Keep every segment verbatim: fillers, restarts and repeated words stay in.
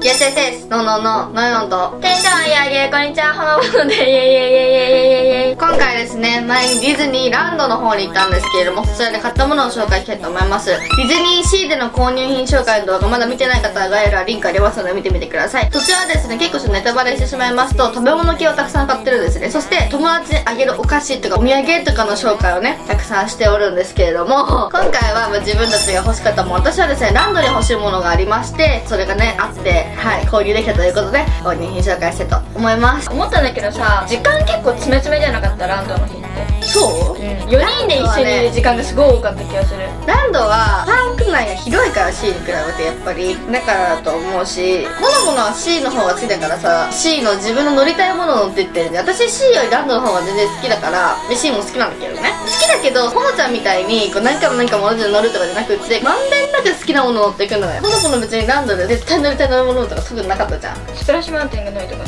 いらっしゃいせーす。ののののよんとテンション上げ上げ、こんにちは、ほのぼので、イエイイエイイエイイエイイエイ。 今回ですね、前にディズニーランドの方に行ったんですけれども、そちらで買ったものを紹介したいと思います。ディズニーシーでの購入品紹介の動画まだ見てない方は概要欄リンクありますので見てみてください。そちらはですね、結構ちょっとネタバレしてしまいますと、食べ物系をたくさん買ってるんですね。そして友達にあげるお菓子とかお土産とかの紹介をね、たくさんしておるんですけれども、今回はまあ自分たちが欲しかったもの、私はですね、ランドに欲しいものがありまして、それがね、あって、はい、購入できたということで、購入品紹介したいと思います。 思ったんだけどさ、時間結構詰め詰めじゃなかった？ランドの日って。 そう？ うん、よにんで一緒にいる時間がすごい多かった気がする。 ランドはパーク内が広いから シー に比べてやっぱりだからだと思うし、ほのぼのは シー の方が好きだからさ、 シー の自分の乗りたいものを乗ってってるんで、私 シー よりランドの方が全然好きだから、で シー も好きなんだけどね、好きだけどほのちゃんみたいにこう何回も何回も同じの乗るとかじゃなくって、まんべんなく好きなものを乗っていくのよ。ほのぼの別にランドで絶対乗りたい乗るものとか特になかったじゃん。 スプラッシュマウンテンが乗りとか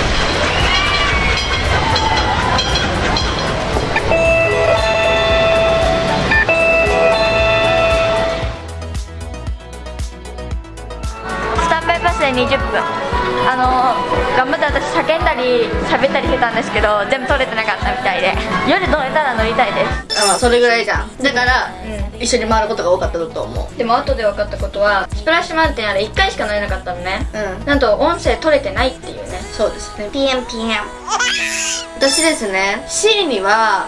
スタンバイパスでにじゅっぷん、あのー、頑張って私叫んだり喋ったりしてたんですけど全部撮れてなかったみたいで、夜乗れたら乗りたいです。 あ、まあそれぐらいじゃん。だから、 うん、 一緒に回ることが多かったと思う。 でも後で分かったことは、スプラッシュマウンテンあれいっかいしか乗れなかったのね。 うん、 なんと音声取れてないっていうね。 そうですね。 ピエンピエン。 私ですね、 シー には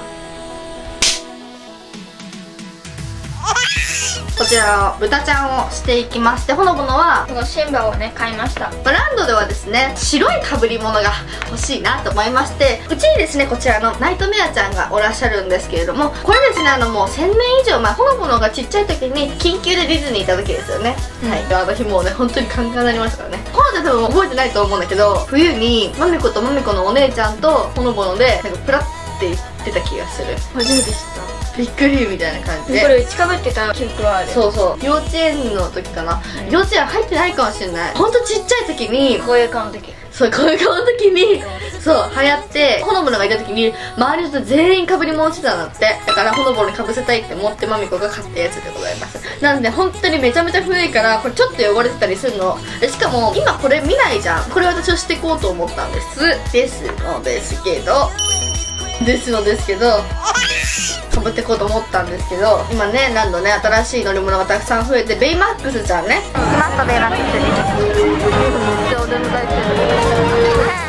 こちらの豚ちゃんをしていきまして、ほのぼのはこのシンバをね買いました。 ランドではですね、白い被り物が欲しいなと思いまして、うちにですねこちらのナイトメアちゃんがおらっしゃるんですけれども、これですね、あのもうせんねん以上前、ほのぼのがちっちゃい時に緊急でディズニー行った時ですよね、うん、はい。あの日もうね本当にカンカンになりましたからね。ほのちゃん多分覚えてないと思うんだけど、冬にまみことまみこのお姉ちゃんとほのぼのでなんかプラッて言ってた気がする。 初めて知った。 びっくりみたいな感じで、 これ打ちかぶってた記憶はある。 そうそう、幼稚園の時かな、うん、幼稚園入ってないかもしれない。ほんとちっちゃい時に、 こういう顔の時、 そう、こういう顔の時にそう流行って、ほのぼのがいた時に周りの人全員かぶり物してたんだって。だからほのぼのにかぶせたいって思ってまみこが買ったやつでございます。なので本当にめちゃめちゃ古いから、これちょっと汚れてたりするので、しかも今これ見ないじゃん。これ私をしていこうと思ったんですですのですけどですのですけどかぶっていこうと思ったんですけど、今ね、ランドね、新しい乗り物がたくさん増えて、ベイマックスちゃんね、 来ました。ベイマックスです。お出迎えてる。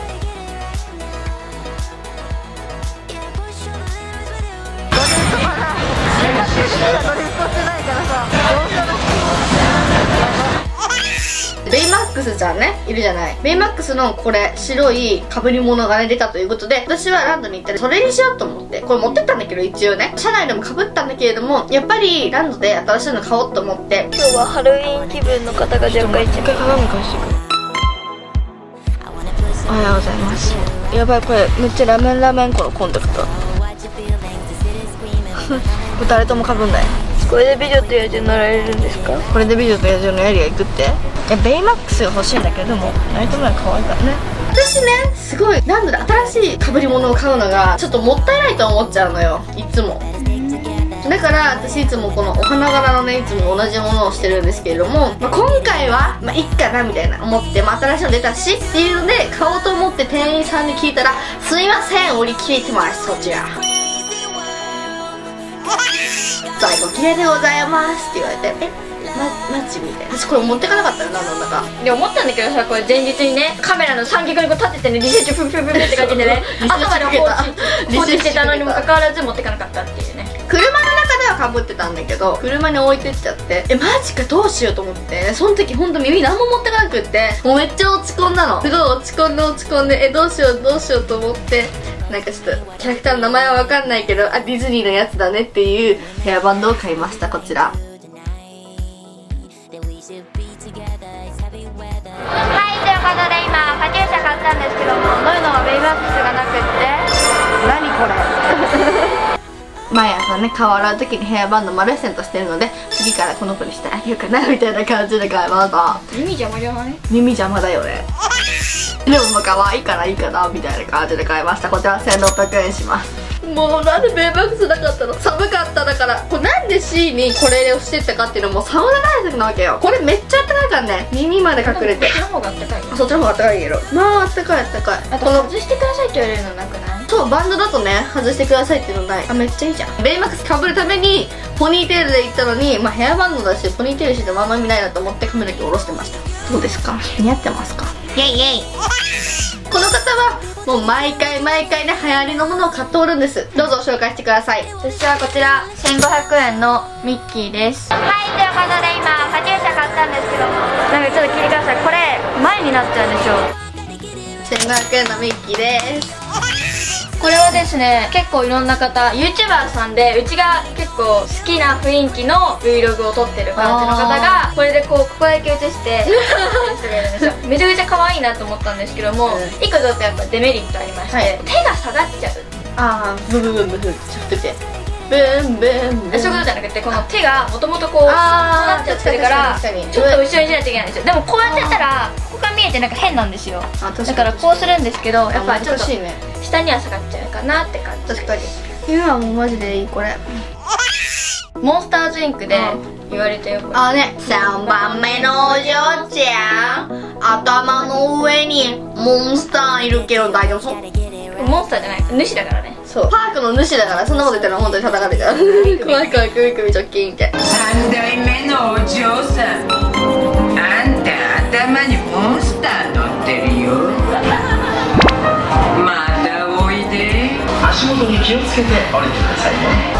ベイマックスちゃんね、いるじゃない。ベイマックスのこれ白い被り物がね出たということで、私はランドに行ったらそれにしようと思って、これ持ってったんだけど、一応ね車内でも被ったんだけれども、やっぱりランドで新しいの買おうと思って。 今日はハロウィン気分の方が若干一回鏡貸してくる。 おはようございます。やばい、これめっちゃラメンラメンこのコンタクト誰とも被んない。 これで美女と野獣乗られるんですか？ これで美女と野獣のエリア行くって。いや、ベイマックスが欲しいんだけども、ナイトメア可愛いからね。私ね、すごいランドで新しい被り物を買うのがちょっともったいないと思っちゃうのよ、いつも。だから私いつもこのお花柄のね、いつも同じものをしてるんですけれども、まあ、今回はまあいっかなみたいな思って、まあ、新しいの出たしっていうので買おうと思って店員さんに聞いたら、すいません、売り切れてます、そちら在庫切れでございますって言われて、えマ, マジみたいな。私これ持ってかなかったよな、なんだか。 で思ったんだけどさ、これ前日にねカメラの三脚にこう立ててね、リセッチフンフンフンって感じでね朝まで放置放置してたのにもかかわらず持ってかなかったっていうね。 車の中ではかぶってたんだけど、車に置いてっちゃって、えマジかどうしようと思って、その時ほんと耳何も持ってかなくって、もうめっちゃ落ち込んだの。すごい落ち込んで落ち込んで、えどうしようどうしようと思って、なんかちょっとキャラクターの名前は分かんないけど、あディズニーのやつだねっていうヘアバンドを買いました。こちら。 はい、ということで今カチューシャ買ったんですけども、ノイのはベイマックスがなくって、 何これ毎朝ね顔洗う時にヘアバンド丸セントしてるので、次からこの子にしてあげようかなみたいな感じで買いました。 耳邪魔じゃない？ 耳邪魔だよねでもまあ可愛いからいいかなみたいな感じで買いました。こちらせんろっぴゃくえんします。 もうなんでベイマックスなかったの？寒かっただから。これなんで C にこれをしてったかっていうのもサウナ対策なわけよ。これめっちゃあったかいからね、耳まで隠れて。 そっちの方があったかいよ。 そっちの方があったかいけど、まああったかいあったかい。 あとこの外してくださいって言われるのなくない？ そう、バンドだとね外してくださいっていうのない。あ、めっちゃいいじゃん。ベイマックスかぶるためにポニーテールで行ったのに、まあヘアバンドだしポニーテールしてもあんま意味ないなと思って髪の毛下ろしてました。どうですか？似合ってますか？イェイイェイ。この方はもう毎回毎回ね流行りのものを買っておるんです。どうぞ紹介してください。 私はこちらせんごひゃくえんのミッキーです。はい、ということで今初めて買ったんですけど、なんかちょっと聞いてください。これ前になっちゃうんでしょ。 せんごひゃくえんのミッキーです。 これはですね、結構いろんな方 YouTuber さんで、うちが結構好きな雰囲気の Vlog を撮ってる感じの方がこれでこうここだけ映して撮ってる人がいるんですよ。めちゃくちゃ可愛いなと思ったんですけども、いっこちょっとやっぱデメリットありまして、はい、手が下がっちゃう。 ああ、ブブブブブブってブンブンブン。 そういうことじゃなくて、この手がもともとこうなっちゃってるからちょっと後ろにしないといけないんですよ。でもこうやってやったらここが見えてなんか変なんですよ。だからこうするんですけど、やっぱちょっと下には下がっちゃうかなって感じ。 確かに今はもうマジでいい。これモンスターズインクで言われてよくあね、さんばんめのお嬢ちゃん頭の上にモンスターいるけど大丈夫そう？ モンスターじゃない、主だからね。 そう、パークの主だから、そんなこと言ったら本当に叩かれちゃう。怖い怖い、首首直近って三代目のお嬢さん、あんた頭にモンスター乗ってるよ。またおいで。 足元に気をつけて歩いてくださいね。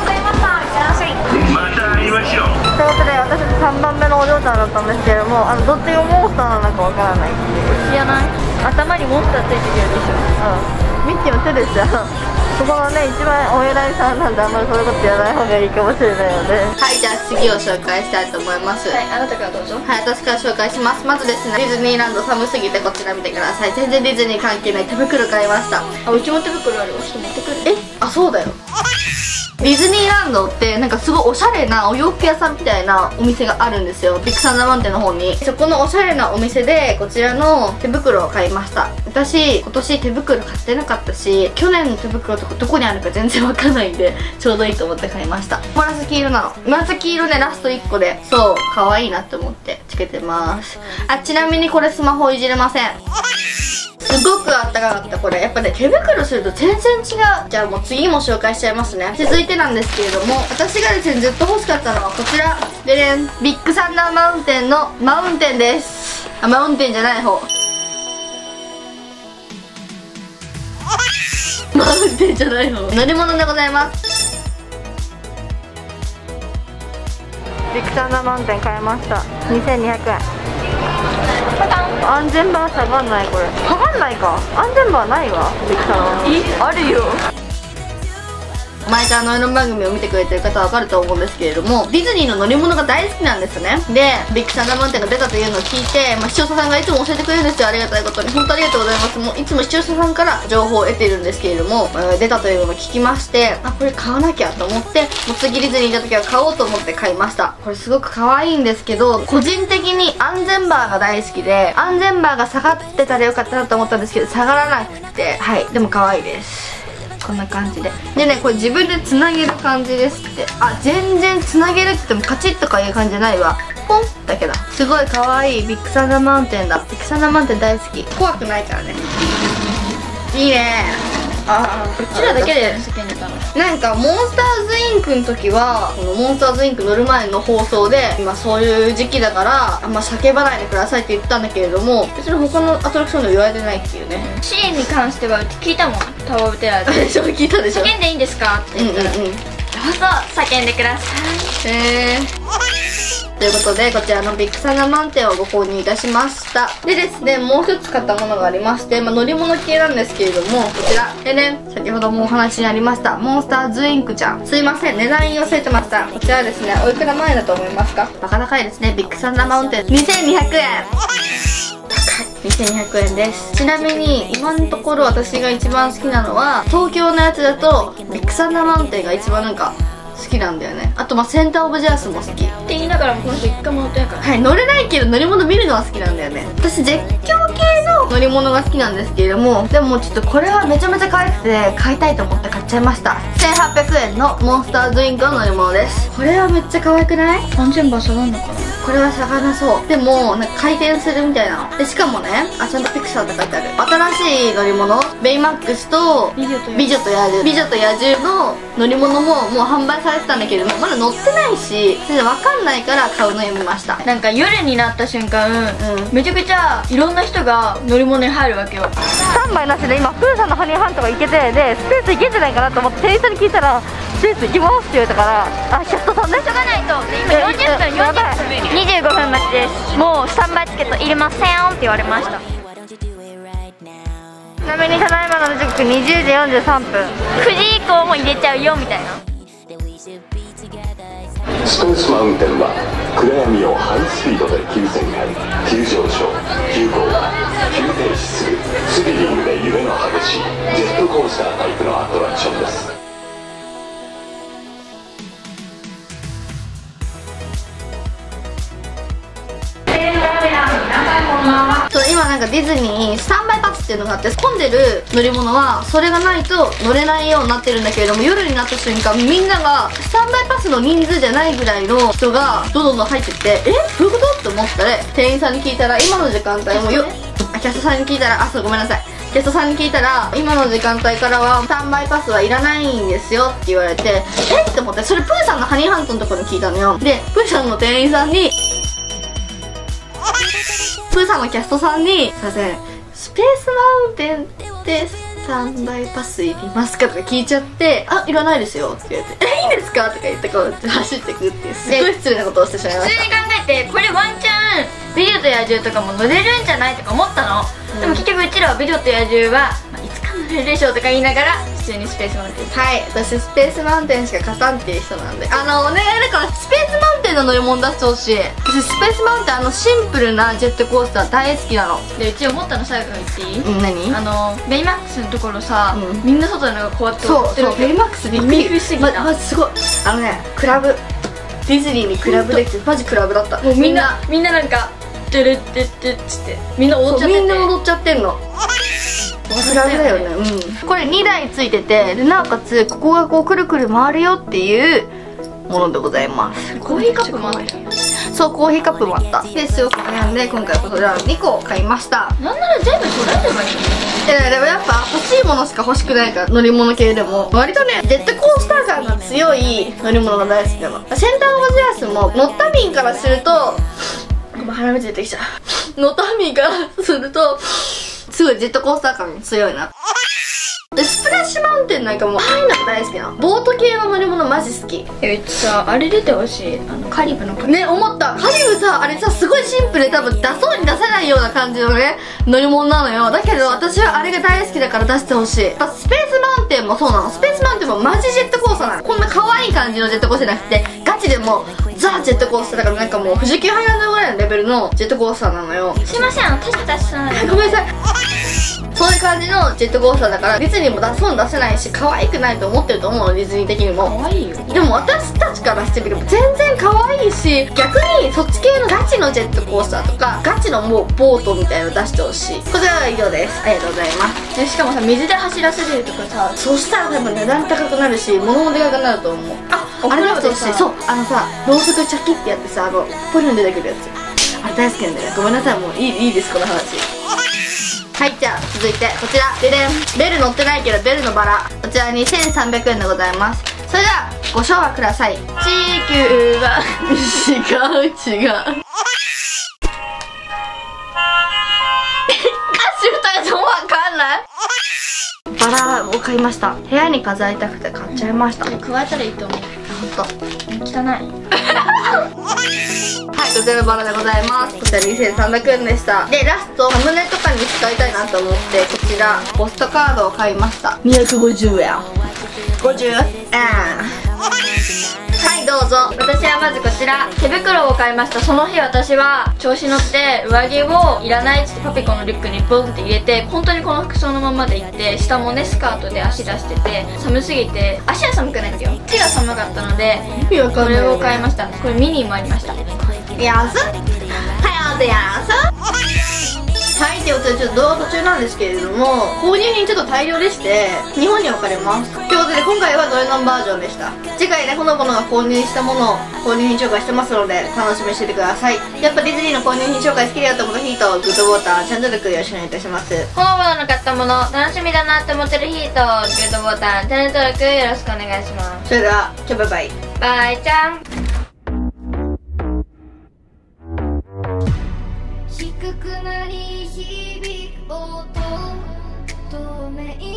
また会いましょう。 ということで、私たちさんばんめのお嬢ちゃんだったんですけれども、あのどっちがモンスターなのかわからないっていう。 知らない？頭にモンスターついてるでしょ。 うん、ミッキーも手ですよ。そこのね、一番お偉いさんなんであんまりそういうことやらない方がいいかもしれないので。はい、じゃあ次を紹介したいと思います。 はい、あなたからどうぞ。 はい、私から紹介します。まずですね、ディズニーランド寒すぎてこちら見てください。全然ディズニー関係ない手袋買いました。 あ、うちも手袋ある。ちょっと持ってくる。 え、あ、そうだよ。ディズニーランドってなんかすごいおしゃれなお洋服屋さんみたいなお店があるんですよ。ビッグサンダーマウンテンの方に。そこのおしゃれなお店でこちらの手袋を買いました。私今年手袋買ってなかったし、去年の手袋とかどこにあるか全然わかんないんでちょうどいいと思って買いました。紫色なの。紫色ね、ラストいっこで、そう可愛いなって思ってつけてます。あ、ちなみにこれスマホいじれません。すごくあったかかった。これやっぱね、手袋すると全然違う。じゃあもう次も紹介しちゃいますね。続いてなんですけれども、私がですねずっと欲しかったのはこちらでれん、ビッグサンダーマウンテンのマウンテンです。あ、マウンテンじゃない方、マウンテンじゃない方、乗り物でございます。ビッグサンダーマウンテン買いました。にせんにひゃくえん。安全バー下がんない。これ下がんないか。安全バーないわ。ビッグサンダーマウンテン。 え、あるよ。 前から乗り物番組を見てくれてる方は分かると思うんですけれども、ディズニーの乗り物が大好きなんですね。で、ビッグサンダーマウンテンが出たというのを聞いて、まあ、視聴者さんがいつも教えてくれるんですよ。ありがたいことに本当ありがとうございます。もういつも視聴者さんから情報を得てるんですけれども、まあ、出たというのを聞きまして、あ、これ買わなきゃと思って、もう次ディズニー行った時は買おうと思って買いました。これすごく可愛いんですけど、個人的に安全バーが大好きで、安全バーが下がってたらよかったなと思ったんですけど、下がらなくて、はい、でも可愛いです。こんな感じで。でね、これ自分でつなげる感じですって。あ、全然つなげるって言ってもカチッとかいう感じじゃないわ。ポンだけだ。すごい可愛いビッグサンダーマウンテンだ。ビッグサンダーマウンテン大好き。怖くないからね。いいね。ああ、 うちらだけで叫んでたの。 なんかモンスターズインクの時はこのモンスターズインク乗る前の放送で、今そういう時期だからあんま叫ばないでくださいって言ったんだけれども、別に他のアトラクションでは言われてないっていうね。 シーンに関してはうち聞いたもん。タワーオブテラーで。 そう聞いたでしょ。 叫んでいいんですかって言ったら、うんうんうん、どうぞ叫んでください。 へえ。ということで、こちらのビッグサンダーマウンテンをご購入いたしました。でですね、もう一つ買ったものがありまして、まあ、乗り物系なんですけれども、こちらでね、先ほどもお話にありましたモンスターズインクちゃん。すいません、値段言い忘れてました。こちらですね、おいくら前だと思いますか？バカ高いですね。ビッグサンダーマウンテンにせんにひゃくえん。にせんにひゃくえんです。ちなみに今のところ私が一番好きなのは、東京のやつだとビッグサンダーマウンテンが一番なんか好きなんだよね。あとまあセンターオブジャースも好きって言いながらもこの人一回も乗ってないから。 はい、乗れないけど乗り物見るのは好きなんだよね。私絶叫系のの乗り物が好きなんですけれども、でもちょっとこれはめちゃめちゃ可愛くて買いたいと思って買っちゃいました。せんはっぴゃくえんのモンスターズインクの乗り物です。これはめっちゃ可愛くない？ さんぜんばん下がるのかな。 これは下がらなそう。でもなんか回転するみたいなので、しかもね、あ、ちゃんとピクサーって書いてある。新しい乗り物、ベイマックスと美女と野獣美女と野獣の乗り物ももう販売されてたんだけども、まだ乗ってないし全然わかんないから買うのやめました。 なんか夜になった瞬間、うん、めちゃくちゃいろんな人が乗り物に入るわけよ。 スタンバイなしで今プーさんのハニーハントが行けて、でスペース行けんじゃないかなと思って店員さんに聞いたらスペース行きますって言われたから、あ、キャストさんね、 急がないと。今よんじゅっぷんよんじゅっぷんにじゅうごふん待ちです。もうスタンバイチケットいりませんって言われました。 ちなみにただいまの時刻にじゅうじよんじゅうさんぷん、 くじ以降も入れちゃうよみたいな。 スペースマウンテンは暗闇をハイスピードで急旋回、急上昇、急降下、急停止するスリリングで揺れの激しいジェットコースタータイプのアトラクションです。 そう、今なんかディズニースタンバイパスっていうのがあって、混んでる乗り物はそれがないと乗れないようになってるんだけれども、夜になった瞬間みんながスタンバイパスの人数じゃないぐらいの人がどんどんどん入ってって、え、どういうことって思ったら、店員さんに聞いたら今の時間帯もよあキャストさんに聞いたら、あ、そう、ごめんなさい、キャストさんに聞いたら今の時間帯からはスタンバイパスはいらないんですよって言われて、えって思って、それプーさんのハニーハントのところに聞いたのよ。でプーさんの店員さんにプーさんのキャストさんに「すいません、スペースマウンテンってスタンバイパスいりますか?」とか聞いちゃって「あ、いらないですよ」って言われて「え、いいんですか?」とか言ってこう走ってくっていうすごい失礼なことをしてしまいました。 普通に考えてこれワンチャン美女と野獣とかも乗れるんじゃないとか思ったの、うん、でも結局うちらは美女と野獣は、まあ、いつか乗れるでしょうとか言いながら普通にスペースマウンテン。 はい、私スペースマウンテンしか勝たんっていう人なんで、あのお願いだからスペースマウンテンの乗り物出してほしい。私スペースマウンテン、あのシンプルなジェットコースター大好きなの。 でうち思ったの最後に言っていい？ うん、何？ あのベイマックスのところさ、うん、みんな外のがこうやってそうそう、ベイマックスびっくり不思議な、ま、すごい、あのね、クラブディズニーにクラブできてマジクラブだった。 もうみんなみんななんかトゥルットゥットゥッつってみんな踊っちゃってて、 みんな踊っちゃってんの。クラブだよね。うん、これにだいついてて、でなおかつここがこうくるくる回るよっていうものでございます。 コーヒーカップもある。 そう、コーヒーカップもあった。ですよく悩んで今回はこれらにこ買いました。 なんなら全部揃えればいい。 え、でもやっぱ欲しいものしか欲しくないから、乗り物系でも割とねジェットコースター感が強い乗り物が大好きなの。センターオブジェアスも乗った民からすると鼻水出てきちゃう乗った民からするとすごいジェットコースター感強いな。でスプラッシュマウンテンなんかもああいうのが大好きなの。ボート系の乗り物マジ好き。 え、うちさあれ出てほしい、あのカリブのね、思った。カリブさ、あれさすごいシンプルで多分出そうに出せないような感じのね乗り物なのよ。だけど私はあれが大好きだから出してほしい。スペースマウンテンもそうなの。スペースマウンテンもマジジェットコースターなの。こんな可愛い感じのジェットコースターじゃなくてガチでもザ・ジェットコースターだから、なんかもう富士急ハイランドぐらいのレベルのジェットコースターなのよ。 すいません、私たちさごめんなさいそういう感じのジェットコースターだから、ディズニーも出そうに出せないし可愛くないと思ってると思うの、ディズニー的にも。 可愛いよ。 でも私たちからしてみれば全然可愛いし、逆にそっち系のガチのジェットコースターとかガチのもうボートみたいの出してほしい。こちらは以上です。ありがとうございます。 でしかもさ、水で走らせるとかさ、 そしたら多分値段高くなるし物もでかくなると思う。あ、あれ出してほしい。そう、あのさ、ろうそくチャキってやってさ、あのポリョン出てくるやつ、あれ大好きなんだよね。ごめんなさい、もういいいいです、この話。はい、じゃあ続いてこちらででん、ベル乗ってないけどベルのバラ、こちらにせんさんびゃくえんでございます。それではご唱和ください。地球は違う違う歌詞歌えてもわかんないバラを買いました。部屋に飾りたくて買っちゃいました。 加えたらいいと思う。 ほんと汚いはい、こちらのバラでございます。こちらにせんさんびゃくえんでした。でラストサムネとかに使いたいなと思ってこちらポストカードを買いました。にひゃくごじゅうえんごじゅうえんはい、どうぞ。 私はまずこちら手袋を買いました。その日私は調子乗って上着をいらないっつってパピコのリュックにボンって入れて、本当にこの服装のままで行って、下もねスカートで足出してて寒すぎて、足は寒くないんですよ、手が寒かったので意味わかんないよね。 これを買いました。これミニもありました。 やすはやでやすはい、ということとでちょっと動画途中なんですけれども、購入品ちょっと大量でしてにほんに分かれます。ということで今回はドレノンバージョンでした。次回ね、ほのぼのが購入したものを購入品紹介してますので楽しみにしててください。やっぱディズニーの購入品紹介好きだよと思った人、グッドボタン、チャンネル登録よろしくお願いいたします。 ほのぼのの買ったもの楽しみだなって思ってる人、グッドボタン、チャンネル登録よろしくお願いします。 それでは今日バイバイ。 バイちゃん。 低くなり響く音透明